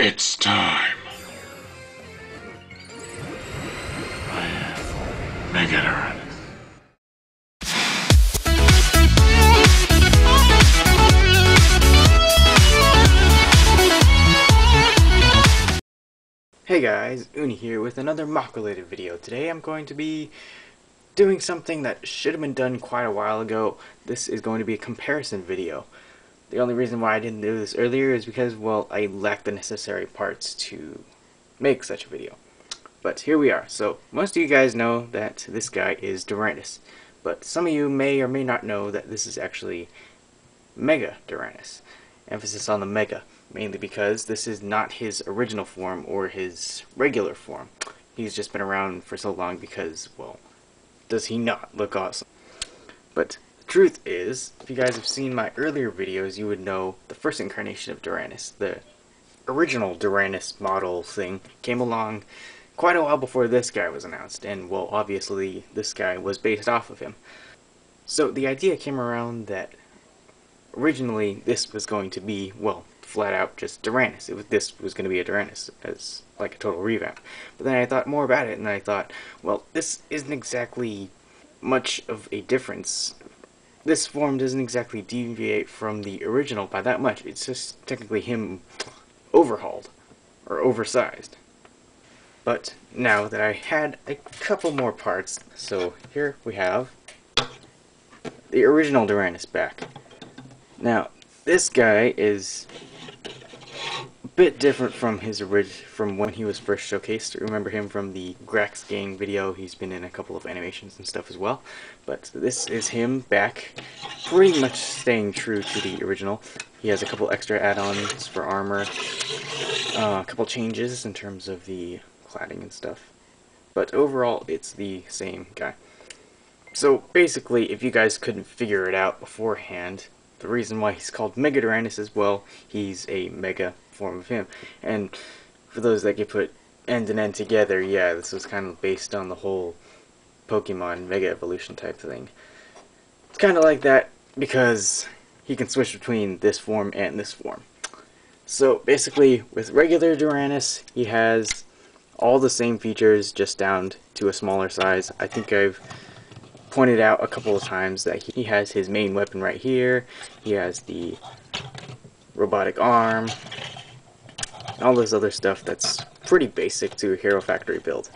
It's time. I am Mega Daranus. Hey guys, Uni here with another mock-related video. Today I'm going to be doing something that should have been done quite a while ago. This is going to be a comparison video. The only reason why I didn't do this earlier is because, well, I lacked the necessary parts to make such a video. But here we are. So, most of you guys know that this guy is Daranus. But some of you may or may not know that this is actually Mega Daranus. Emphasis on the Mega, mainly because this is not his original form or his regular form. He's just been around for so long because, well, does he not look awesome? But the truth is, if you guys have seen my earlier videos, you would know the first incarnation of Daranus, the original Daranus model thing, came along quite a while before this guy was announced, and, well, obviously this guy was based off of him. So the idea came around that originally this was going to be, well, flat out just Daranus. This was going to be a Daranus as like a total revamp. But then I thought more about it, and I thought, well, this isn't exactly much of a difference. This form doesn't exactly deviate from the original by that much. It's just technically him overhauled or oversized. But now that I had a couple more parts, so here we have the original Daranus back. Now, this guy is a bit different from his from when he was first showcased. Remember him from the Grax Gang video. He's been in a couple of animations and stuff as well. But this is him back, pretty much staying true to the original. He has a couple extra add-ons for armor, a couple changes in terms of the cladding and stuff. But overall, it's the same guy. So basically, if you guys couldn't figure it out beforehand, the reason why he's called Mega Daranus is, well, he's a mega form of him. And for those that can put end and end together, yeah, this was kind of based on the whole Pokemon Mega Evolution type thing. It's kind of like that because he can switch between this form and this form. So basically, with regular Daranus, he has all the same features, just down to a smaller size. I think I've pointed out a couple of times that he has his main weapon right here, he has the robotic arm, all this other stuff that's pretty basic to a Hero Factory build.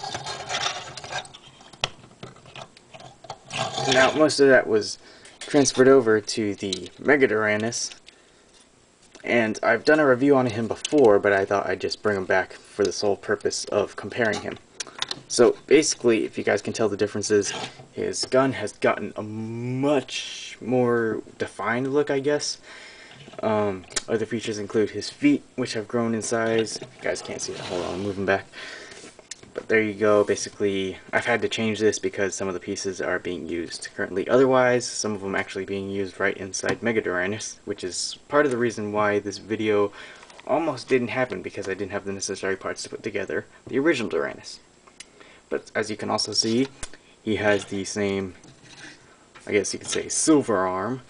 Now, most of that was transferred over to the Mega Daranus, and I've done a review on him before, but I thought I'd just bring him back for the sole purpose of comparing him. So basically, if you guys can tell the differences, his gun has gotten a much more defined look, I guess. Other features include his feet, which have grown in size. If you guys can't see it, hold on, I'm moving back. But there you go. Basically, I've had to change this because some of the pieces are being used currently. Otherwise, some of them actually being used right inside Mega Daranus, which is part of the reason why this video almost didn't happen, because I didn't have the necessary parts to put together the original Daranus. But as you can also see, he has the same, I guess you could say, silver arm.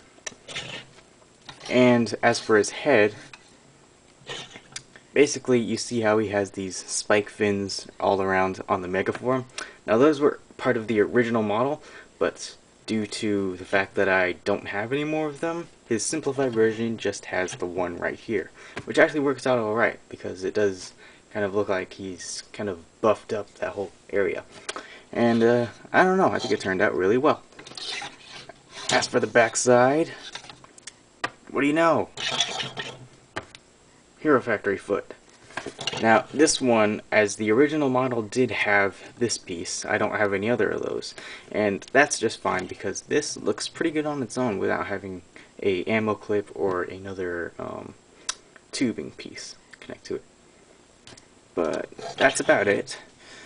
And as for his head, basically you see how he has these spike fins all around on the Mega form. Now those were part of the original model, but due to the fact that I don't have any more of them, his simplified version just has the one right here, which actually works out alright, because it does kind of look like he's kind of buffed up that whole area. And I don't know, I think it turned out really well. As for the backside, what do you know? Hero Factory foot. Now this one, as the original model, did have this piece. I don't have any other of those, and that's just fine because this looks pretty good on its own without having a ammo clip or another tubing piece connect to it. But that's about it.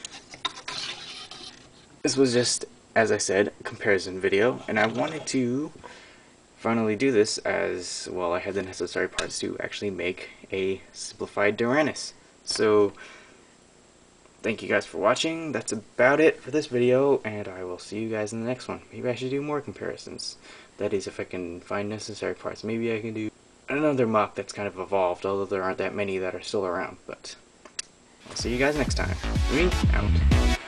This was just, as I said, a comparison video, and I wanted to finally do this as, well, I had the necessary parts to actually make a simplified Daranus. So, thank you guys for watching. That's about it for this video, and I will see you guys in the next one. Maybe I should do more comparisons. That is, if I can find necessary parts. Maybe I can do another mock that's kind of evolved, although there aren't that many that are still around. But I'll see you guys next time. Me out.